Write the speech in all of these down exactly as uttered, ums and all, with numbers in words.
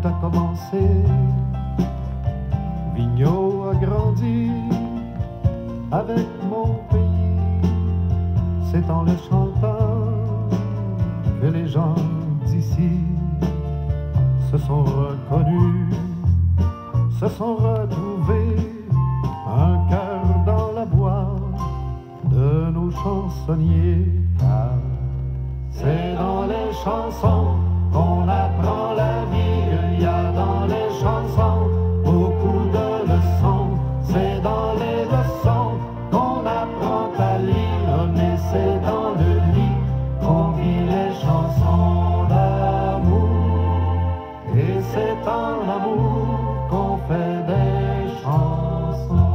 tout a commencé. Vigneault a grandi avec mon pays. C'est en le chantant que les gens d'ici se sont reconnus, se sont retrouvés, un cœur dans la voix de nos chansonniers. Car c'est dans les chansons qu'on apprend la vie, il y a dans les chansons beaucoup de leçons. C'est dans les leçons qu'on apprend à lire, mais c'est dans le lit qu'on vit les chansons d'amour. Et c'est en amour qu'on fait des chansons.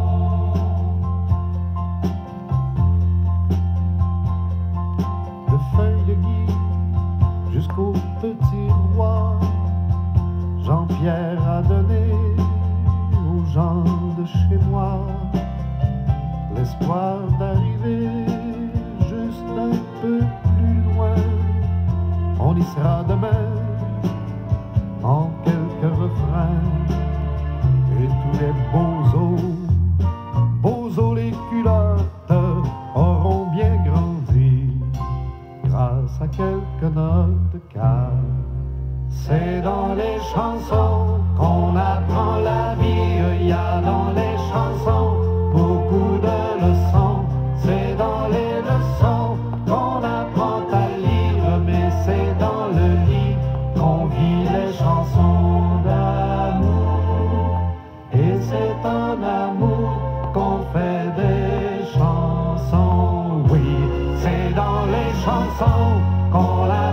De feuilles de gui jusqu'au petit roi, Jean-Pierre a donné aux gens de chez moi l'espoir d'arriver juste un peu plus loin. On y sera demain en quelques refrains, et tous les beaux os, beaux os les culottes auront bien grandi grâce à quelques notes. Car c'est dans les chansons qu'on apprend la vie, il y a dans les chansons beaucoup de leçons. C'est dans les leçons qu'on apprend à lire, mais c'est dans le lit qu'on vit les chansons d'amour. Et c'est en amour qu'on fait des chansons. Oui, c'est dans les chansons qu'on apprend